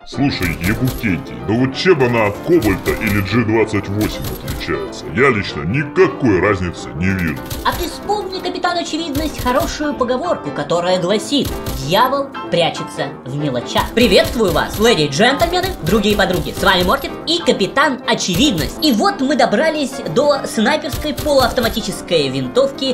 Слушай, Евгений, ну вот чем она от Кобальта или G28 отличается? Я лично никакой разницы не вижу. А ты вспомни, капитан Очевидность, хорошую поговорку, которая гласит: дьявол прячется в мелочах. Приветствую вас, леди и джентльмены, другие подруги. С вами Мортид и капитан Очевидность. И вот мы добрались до снайперской полуавтоматической винтовки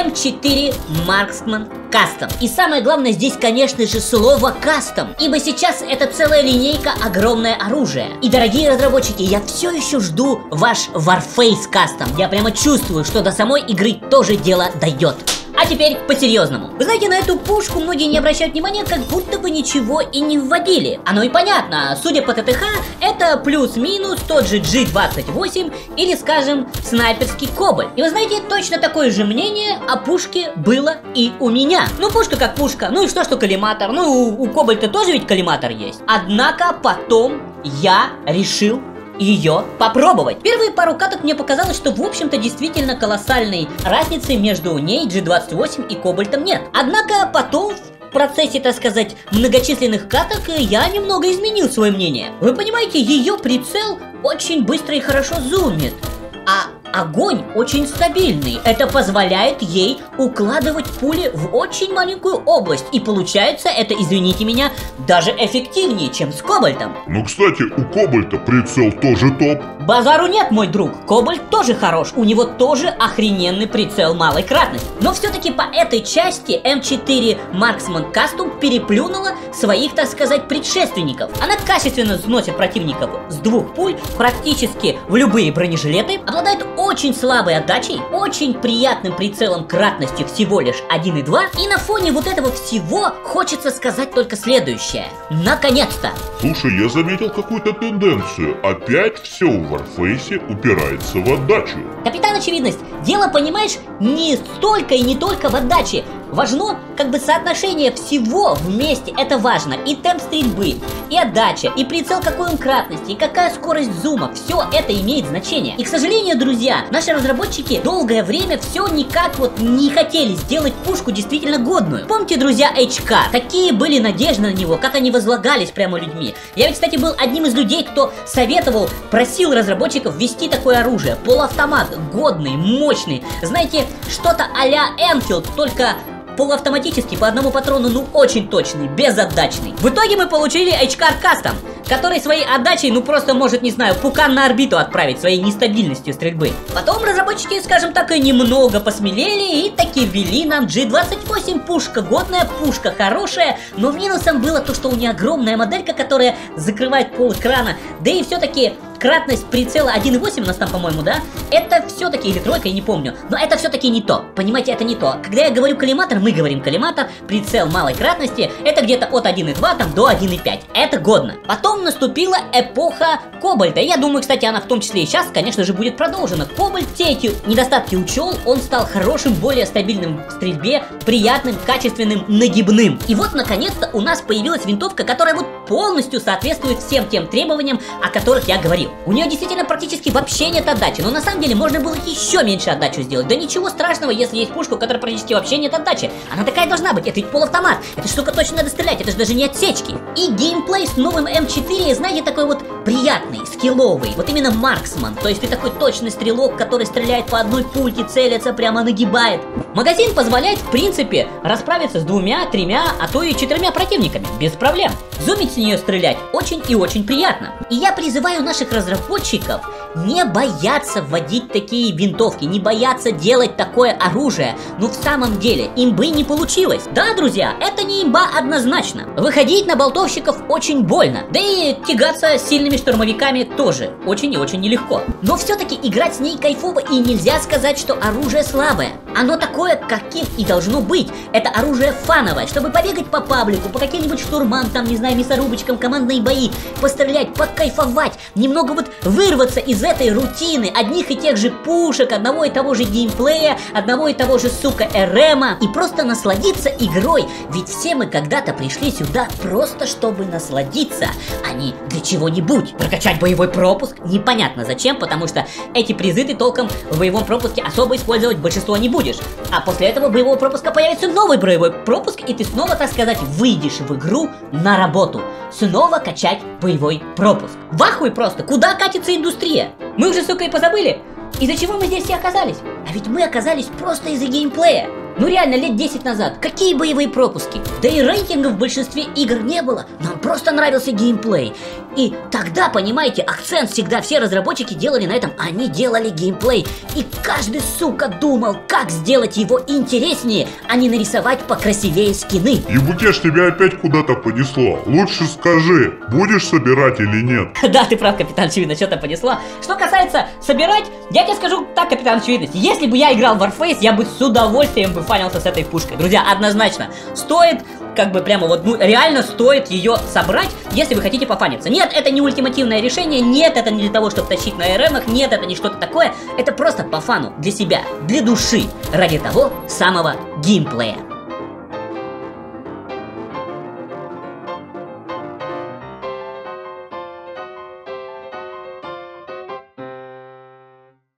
М4 Marksman Custom. И самое главное здесь, конечно же, слово кастом, ибо сейчас это целая линейка, огромное оружие. И, дорогие разработчики, я все еще жду ваш Warface Custom. Я прямо чувствую, что до самой игры тоже дело дойдет. А теперь по-серьезному. Вы знаете, на эту пушку многие не обращают внимания, как будто бы ничего и не вводили. Оно и понятно, судя по ТТХ, это плюс-минус тот же G28 или, скажем, снайперский Кобальт. И вы знаете, точно такое же мнение о пушке было и у меня. Ну, пушка как пушка, ну и что коллиматор, ну у Кобальта тоже ведь коллиматор есть. Однако потом я решил ее попробовать. Первые пару каток мне показалось, что в общем-то действительно колоссальной разницы между ней, G28 и Кобальтом нет. Однако потом в процессе, так сказать, многочисленных каток я немного изменил свое мнение. Вы понимаете, ее прицел очень быстро и хорошо зумит, а огонь очень стабильный. Это позволяет ей укладывать пули в очень маленькую область. И получается это, извините меня, даже эффективнее, чем с Кобальтом. Ну, кстати, у Кобальта прицел тоже топ. Базару нет, мой друг. Кобальт тоже хорош. У него тоже охрененный прицел малой кратности. Но все-таки по этой части М4 Marksman Custom переплюнула своих, так сказать, предшественников. Она качественно сносит противников с двух пуль практически в любые бронежилеты, обладает очень слабой отдачей, очень приятным прицелом кратностью всего лишь 1,2. И на фоне вот этого всего хочется сказать только следующее. Наконец-то! Слушай, я заметил какую-то тенденцию. Опять все в Warface упирается в отдачу. Капитан Очевидность, дело, понимаешь, не столько и не только в отдаче. Важно как бы соотношение всего вместе, это важно. И темп стрельбы, и отдача, и прицел какой он кратности, и какая скорость зума. Все это имеет значение. И, к сожалению, друзья, наши разработчики долгое время все никак вот не хотели сделать пушку действительно годную. Помните, друзья, HK? Какие были надежды на него, как они возлагались прямо людьми. Я ведь, кстати, был одним из людей, кто советовал, просил разработчиков ввести такое оружие. Полуавтомат, годный, мощный. Знаете, что-то а-ля Enfield, только полуавтоматический, по одному патрону, ну очень точный, безотдачный. В итоге мы получили HK Custom, который своей отдачей, ну просто может, не знаю, пукан на орбиту отправить своей нестабильностью стрельбы. Потом разработчики, скажем так, и немного посмелели и таки ввели нам G28. Пушка годная, пушка хорошая, но минусом было то, что у нее огромная моделька, которая закрывает пол экрана, да и все-таки кратность прицела 1,8 у нас там, по-моему, да? Это все-таки, или тройка, я не помню, но это все-таки не то. Понимаете, это не то. Когда я говорю коллиматор, мы говорим коллиматор, прицел малой кратности, это где-то от 1,2 там до 1,5. Это годно. Потом наступила эпоха Кобальта. Я думаю, кстати, она в том числе и сейчас, конечно же, будет продолжена. Кобальт все эти недостатки учел, он стал хорошим, более стабильным в стрельбе, приятным, качественным, нагибным. И вот, наконец-то, у нас появилась винтовка, которая вот полностью соответствует всем тем требованиям, о которых я говорил. У нее действительно практически вообще нет отдачи, но на самом деле можно было еще меньше отдачу сделать. Да ничего страшного, если есть пушка, у которой практически вообще нет отдачи. Она такая должна быть, это ведь полуавтомат. Эта штука точно надо стрелять, это же даже не отсечки. И геймплей с новым М4, знаете, такой вот приятный, скилловый. Вот именно марксман, то есть ты такой точный стрелок, который стреляет по одной пульке, целится, прямо нагибает. Магазин позволяет, в принципе, расправиться с 2, 3, а то и 4 противниками, без проблем. Зумить с нее стрелять очень и очень приятно. И я призываю наших разработчиков не бояться вводить такие винтовки, не бояться делать такое оружие. Ну в самом деле, имбы не получилось. Да, друзья, это не имба однозначно. Выходить на болтовщиков очень больно. Да и тягаться с сильными штурмовиками тоже очень и очень нелегко. Но все-таки играть с ней кайфово, и нельзя сказать, что оружие слабое. Оно такое, каким и должно быть. Это оружие фановое, чтобы побегать по паблику, по каким-нибудь штурмам, там, не знаю, мясорубочкам, командные бои, пострелять, покайфовать, немного вот вырваться из из этой рутины одних и тех же пушек, одного и того же геймплея, одного и того же, сука, РМа, и просто насладиться игрой. Ведь все мы когда-то пришли сюда просто чтобы насладиться, а не для чего-нибудь. Прокачать боевой пропуск? Непонятно зачем, потому что эти призы ты толком в боевом пропуске особо использовать большинство не будешь. А после этого боевого пропуска появится новый боевой пропуск, и ты снова, так сказать, выйдешь в игру на работу. Снова качать боевой пропуск. В ахуе просто, куда катится индустрия? Мы уже, сука, и позабыли, из-за чего мы здесь все оказались. А ведь мы оказались просто из-за геймплея. Ну реально, лет 10 назад, какие боевые пропуски? Да и рейтингов в большинстве игр не было, нам просто нравился геймплей. И тогда, понимаете, акцент всегда все разработчики делали на этом, они делали геймплей. И каждый, сука, думал, как сделать его интереснее, а не нарисовать покрасивее скины. И Букеш, тебя опять куда-то понесло. Лучше скажи, будешь собирать или нет? Да, ты прав, капитан Очевидность, что-то понесла. Что касается собирать, я тебе скажу так, капитан Очевидность, если бы я играл в Warface, я бы с удовольствием бы фанился с этой пушкой. Друзья, однозначно, стоит, как бы прямо вот, ну реально стоит ее собрать, если вы хотите пофаниться. Нет, это не ультимативное решение, нет, это не для того, чтобы тащить на РМах, нет, это не что-то такое, это просто по фану, для себя, для души, ради того самого геймплея.